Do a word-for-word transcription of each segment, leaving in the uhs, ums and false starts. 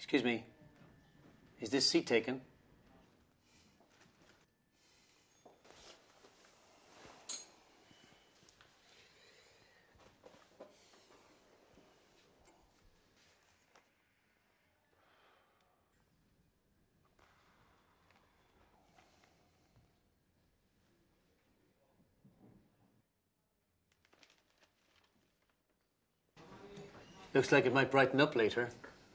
Excuse me. Is this seat taken? Looks like it might brighten up later.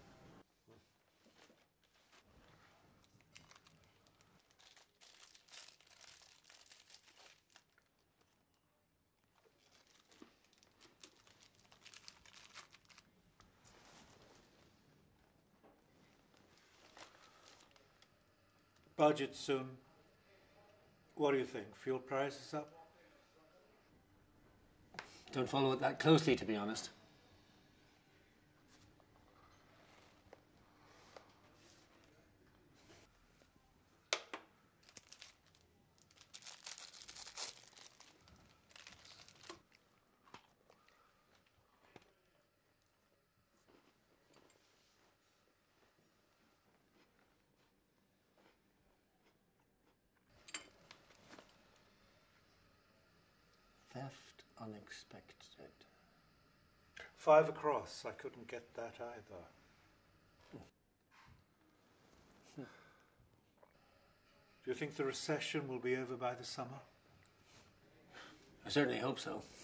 Budget soon. What do you think? Fuel prices up? Don't follow it that closely, to be honest. Theft unexpected. Five across. I couldn't get that either. Do you think the recession will be over by the summer? I certainly hope so.